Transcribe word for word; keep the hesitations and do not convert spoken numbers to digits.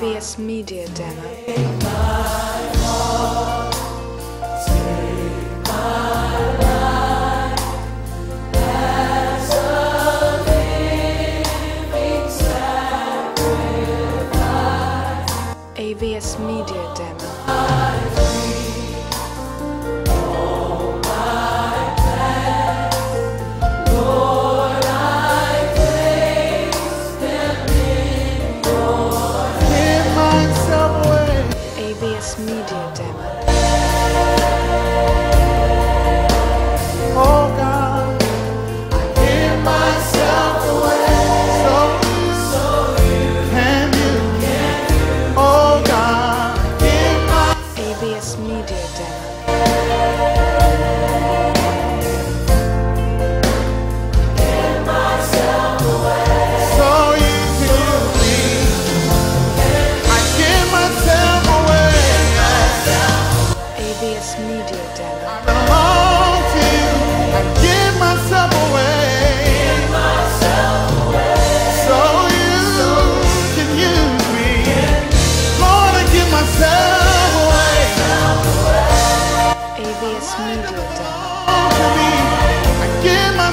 S Media Demo. A V S Media Demo. A V S Media Demo. Oh God, I give myself away so you can you. Oh God, I give my A V S Media Demo. so you can use me. I give myself away. A V S Media Demo. I belong to you. I give myself away. So you can use me. Lord, I give myself away. A V S Media Demo. To me, I give myself